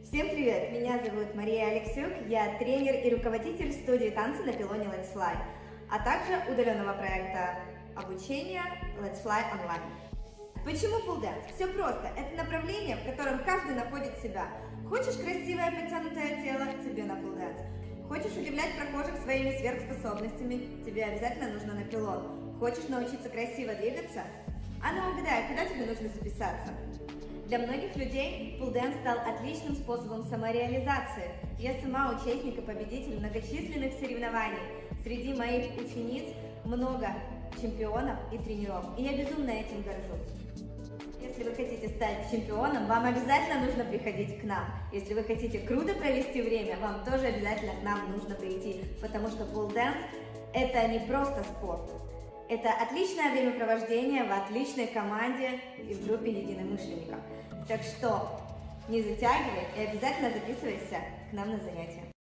Всем привет! Меня зовут Мария Алексюк, я тренер и руководитель студии танца на пилоне Let's Fly, а также удаленного проекта обучения Let's Fly Online. Почему Pole Dance? Все просто. Это направление, в котором каждый находит себя. Хочешь красивое подтянутое тело? Тебе на Pole Dance. Хочешь удивлять прохожих своими сверхспособностями? Тебе обязательно нужно на пилон. Хочешь научиться красиво двигаться? А ну угадай, куда тебе нужно записаться? Для многих людей Pole Dance стал отличным способом самореализации. Я сама участник и победитель многочисленных соревнований. Среди моих учениц много чемпионов и тренеров, и я безумно этим горжусь. Если вы хотите стать чемпионом, вам обязательно нужно приходить к нам. Если вы хотите круто провести время, вам тоже обязательно к нам нужно прийти, потому что Pole Dance – это не просто спорт. Это отличное времяпровождение в отличной команде и в группе единомышленников. Так что не затягивай и обязательно записывайся к нам на занятия.